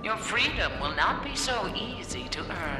Your freedom will not be so easy to earn.